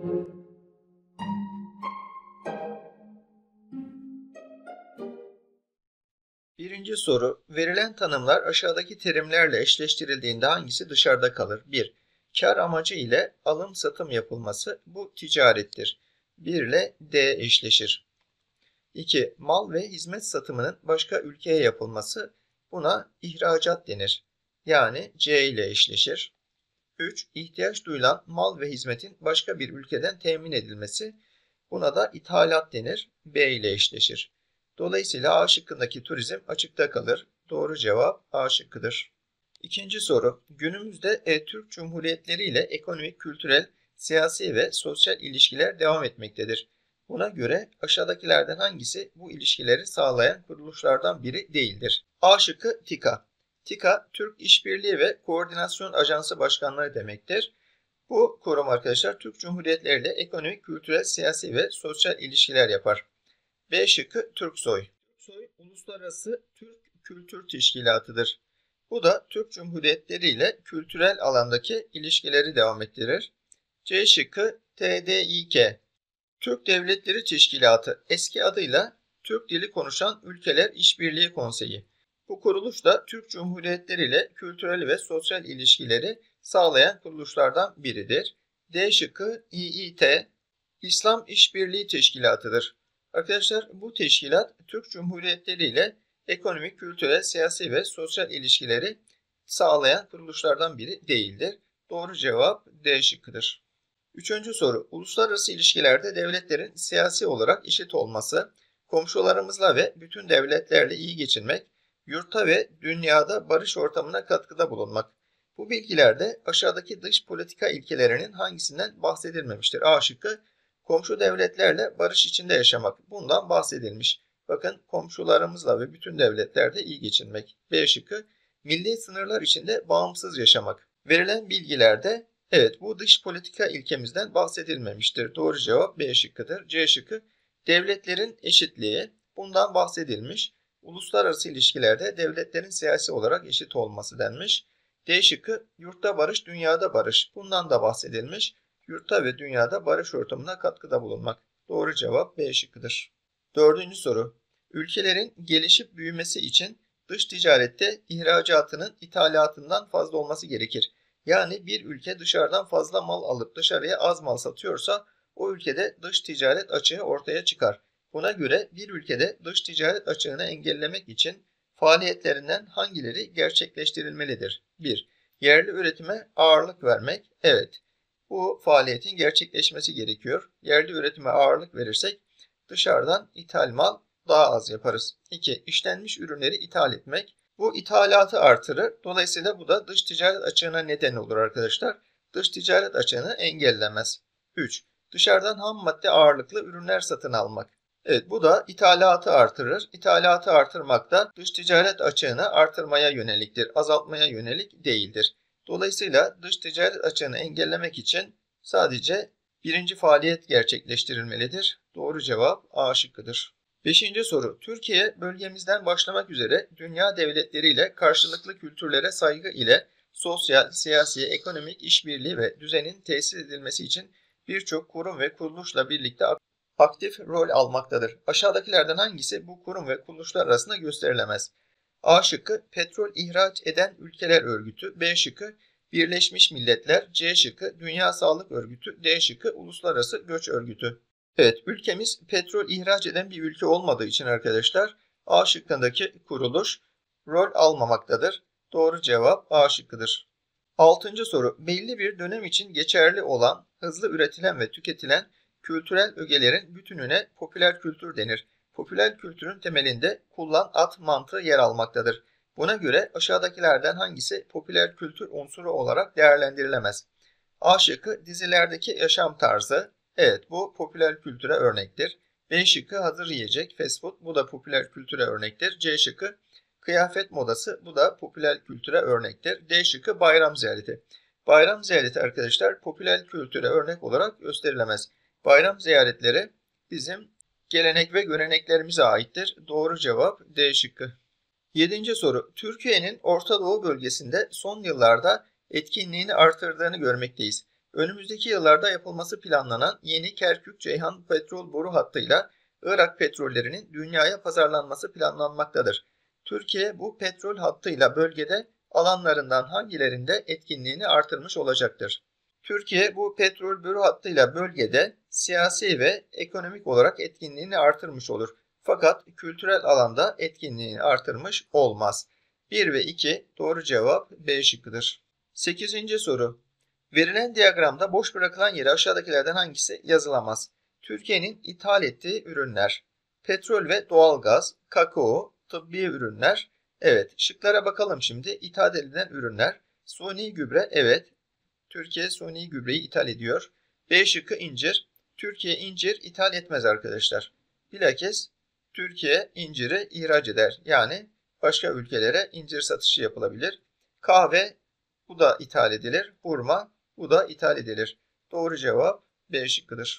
Birinci soru. Verilen tanımlar aşağıdaki terimlerle eşleştirildiğinde hangisi dışarıda kalır? 1. Kar amacı ile alım-satım yapılması, bu ticarettir. 1 ile D eşleşir. 2. Mal ve hizmet satımının başka ülkeye yapılması, buna ihracat denir. Yani C ile eşleşir. 3. İhtiyaç duyulan mal ve hizmetin başka bir ülkeden temin edilmesi, buna da ithalat denir. B ile eşleşir. Dolayısıyla A şıkkındaki turizm açıkta kalır. Doğru cevap A şıkkıdır. İkinci soru. Günümüzde Türk Cumhuriyetleri ile ekonomik, kültürel, siyasi ve sosyal ilişkiler devam etmektedir. Buna göre aşağıdakilerden hangisi bu ilişkileri sağlayan kuruluşlardan biri değildir? A şıkkı TİKA. TİKA, Türk İşbirliği ve Koordinasyon Ajansı Başkanlığı demektir. Bu kurum arkadaşlar Türk Cumhuriyetleri ile ekonomik, kültürel, siyasi ve sosyal ilişkiler yapar. B şıkkı TÜRKSOY. TÜRKSOY, Uluslararası Türk Kültür Teşkilatı'dır. Bu da Türk Cumhuriyetleri ile kültürel alandaki ilişkileri devam ettirir. C şıkkı TDİK. Türk Devletleri Teşkilatı, eski adıyla Türk Dili Konuşan Ülkeler İşbirliği Konseyi. Bu kuruluş da Türk Cumhuriyetleri ile kültürel ve sosyal ilişkileri sağlayan kuruluşlardan biridir. D şıkkı İİT, İslam İşbirliği Teşkilatı'dır. Arkadaşlar bu teşkilat Türk Cumhuriyetleri ile ekonomik, kültürel, siyasi ve sosyal ilişkileri sağlayan kuruluşlardan biri değildir. Doğru cevap D şıkkıdır. Üçüncü soru. Uluslararası ilişkilerde devletlerin siyasi olarak eşit olması, komşularımızla ve bütün devletlerle iyi geçinmek, yurtta ve dünyada barış ortamına katkıda bulunmak. Bu bilgilerde aşağıdaki dış politika ilkelerinin hangisinden bahsedilmemiştir? A şıkkı, komşu devletlerle barış içinde yaşamak. Bundan bahsedilmiş. Bakın, komşularımızla ve bütün devletlerde iyi geçinmek. B şıkkı, milli sınırlar içinde bağımsız yaşamak. Verilen bilgilerde evet, bu dış politika ilkemizden bahsedilmemiştir. Doğru cevap B şıkkıdır. C şıkkı, devletlerin eşitliği. Bundan bahsedilmiş. Uluslararası ilişkilerde devletlerin siyasi olarak eşit olması denmiş. D şıkkı, yurtta barış, dünyada barış. Bundan da bahsedilmiş. Yurtta ve dünyada barış ortamına katkıda bulunmak. Doğru cevap B şıkkıdır. Dördüncü soru. Ülkelerin gelişip büyümesi için dış ticarette ihracatının ithalatından fazla olması gerekir. Yani bir ülke dışarıdan fazla mal alıp dışarıya az mal satıyorsa o ülkede dış ticaret açığı ortaya çıkar. Buna göre bir ülkede dış ticaret açığını engellemek için faaliyetlerinden hangileri gerçekleştirilmelidir? 1. Yerli üretime ağırlık vermek. Evet, bu faaliyetin gerçekleşmesi gerekiyor. Yerli üretime ağırlık verirsek dışarıdan ithal mal daha az yaparız. 2. İşlenmiş ürünleri ithal etmek. Bu ithalatı artırır. Dolayısıyla bu da dış ticaret açığına neden olur arkadaşlar. Dış ticaret açığını engellemez. 3. Dışarıdan ham madde ağırlıklı ürünler satın almak. Evet, bu da ithalatı artırır. İthalatı artırmak da dış ticaret açığını artırmaya yöneliktir. Azaltmaya yönelik değildir. Dolayısıyla dış ticaret açığını engellemek için sadece birinci faaliyet gerçekleştirilmelidir. Doğru cevap A şıkkıdır. Beşinci soru. Türkiye bölgemizden başlamak üzere dünya devletleriyle karşılıklı kültürlere saygı ile sosyal, siyasi, ekonomik işbirliği ve düzenin tesis edilmesi için birçok kurum ve kuruluşla birlikte aktif rol almaktadır. Aşağıdakilerden hangisi bu kurum ve kuruluşlar arasında gösterilemez? A şıkkı, Petrol İhraç Eden Ülkeler Örgütü. B şıkkı, Birleşmiş Milletler. C şıkkı, Dünya Sağlık Örgütü. D şıkkı, Uluslararası Göç Örgütü. Evet, ülkemiz petrol ihraç eden bir ülke olmadığı için arkadaşlar A şıkkındaki kuruluş rol almamaktadır. Doğru cevap A şıkkıdır. Altıncı soru. Belli bir dönem için geçerli olan, hızlı üretilen ve tüketilen kültürel ögelerin bütününe popüler kültür denir. Popüler kültürün temelinde kullan at mantığı yer almaktadır. Buna göre aşağıdakilerden hangisi popüler kültür unsuru olarak değerlendirilemez? A şıkkı, dizilerdeki yaşam tarzı. Evet, bu popüler kültüre örnektir. B şıkkı, hazır yiyecek, fast food. Bu da popüler kültüre örnektir. C şıkkı, kıyafet modası. Bu da popüler kültüre örnektir. D şıkkı, bayram ziyareti. Bayram ziyareti arkadaşlar popüler kültüre örnek olarak gösterilemez. Bayram ziyaretleri bizim gelenek ve göreneklerimize aittir. Doğru cevap D şıkkı. 7. soru. Türkiye'nin Orta Doğu bölgesinde son yıllarda etkinliğini artırdığını görmekteyiz. Önümüzdeki yıllarda yapılması planlanan yeni Kerkük-Ceyhan petrol boru hattıyla Irak petrollerinin dünyaya pazarlanması planlanmaktadır. Türkiye bu petrol hattıyla bölgede alanlarından hangilerinde etkinliğini artırmış olacaktır? Türkiye bu petrol boru hattıyla bölgede siyasi ve ekonomik olarak etkinliğini artırmış olur. Fakat kültürel alanda etkinliğini artırmış olmaz. 1 ve 2 doğru cevap B şıkkıdır. 8. soru. Verilen diyagramda boş bırakılan yere aşağıdakilerden hangisi yazılamaz? Türkiye'nin ithal ettiği ürünler. Petrol ve doğalgaz, kakao, tıbbi ürünler. Evet, şıklara bakalım şimdi. İthal edilen ürünler. Suni gübre, evet. Türkiye suni gübreyi ithal ediyor. B şıkkı incir. Türkiye incir ithal etmez arkadaşlar. Bilakis Türkiye inciri ihraç eder. Yani başka ülkelere incir satışı yapılabilir. Kahve, bu da ithal edilir. Hurma, bu da ithal edilir. Doğru cevap B şıkkıdır.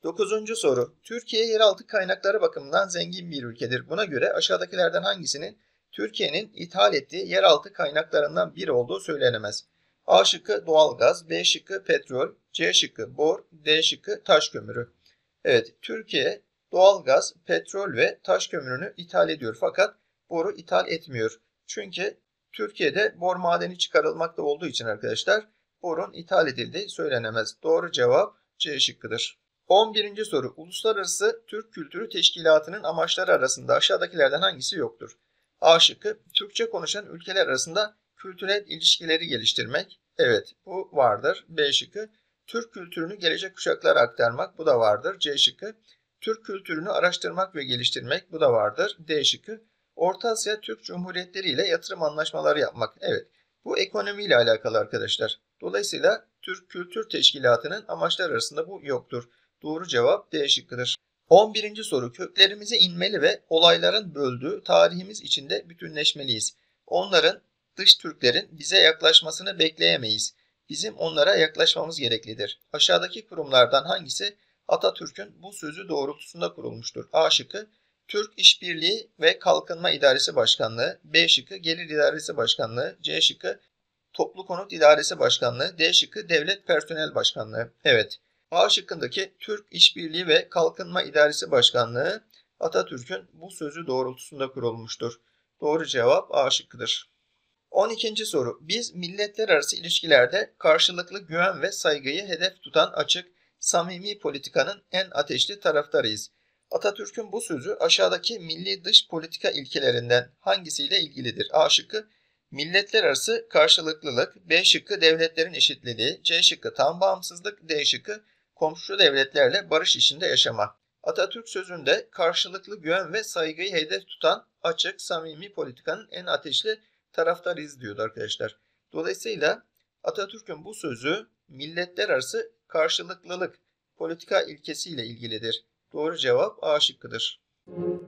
9. soru. Türkiye yeraltı kaynakları bakımından zengin bir ülkedir. Buna göre aşağıdakilerden hangisinin Türkiye'nin ithal ettiği yeraltı kaynaklarından biri olduğu söylenemez? A şıkkı doğalgaz, B şıkkı petrol, C şıkkı bor, D şıkkı taş kömürü. Evet, Türkiye doğalgaz, petrol ve taş kömürünü ithal ediyor fakat boru ithal etmiyor. Çünkü Türkiye'de bor madeni çıkarılmakta olduğu için arkadaşlar borun ithal edildiği söylenemez. Doğru cevap C şıkkıdır. 11. soru. Uluslararası Türk Kültürü Teşkilatı'nın amaçları arasında aşağıdakilerden hangisi yoktur? A şıkkı Türkçe konuşan ülkeler arasında kültürel ilişkileri geliştirmek. Evet, bu vardır. B şıkkı. Türk kültürünü gelecek kuşaklara aktarmak. Bu da vardır. C şıkkı. Türk kültürünü araştırmak ve geliştirmek. Bu da vardır. D şıkkı. Orta Asya Türk Cumhuriyetleri ile yatırım anlaşmaları yapmak. Evet, bu ekonomiyle alakalı arkadaşlar. Dolayısıyla Türk Kültür Teşkilatı'nın amaçları arasında bu yoktur. Doğru cevap D şıkkıdır. 11. soru. Köklerimize inmeli ve olayların böldüğü tarihimiz içinde bütünleşmeliyiz. Onların, dış Türklerin bize yaklaşmasını bekleyemeyiz. Bizim onlara yaklaşmamız gereklidir. Aşağıdaki kurumlardan hangisi Atatürk'ün bu sözü doğrultusunda kurulmuştur? A şıkkı Türk İşbirliği ve Kalkınma İdaresi Başkanlığı, B şıkkı Gelir İdaresi Başkanlığı, C şıkkı Toplu Konut İdaresi Başkanlığı, D şıkkı Devlet Personel Başkanlığı. Evet, A şıkkındaki Türk İşbirliği ve Kalkınma İdaresi Başkanlığı Atatürk'ün bu sözü doğrultusunda kurulmuştur. Doğru cevap A şıkkıdır. 12. soru. Biz milletler arası ilişkilerde karşılıklı güven ve saygıyı hedef tutan açık, samimi politikanın en ateşli taraftarıyız. Atatürk'ün bu sözü aşağıdaki milli dış politika ilkelerinden hangisiyle ilgilidir? A şıkkı milletler arası karşılıklılık, B şıkkı devletlerin eşitliliği, C şıkkı tam bağımsızlık, D şıkkı komşu devletlerle barış içinde yaşama. Atatürk sözünde karşılıklı güven ve saygıyı hedef tutan açık, samimi politikanın en ateşli taraftarıyız diyordu arkadaşlar. Dolayısıyla Atatürk'ün bu sözü milletler arası karşılıklılık politika ilkesiyle ilgilidir. Doğru cevap A şıkkıdır.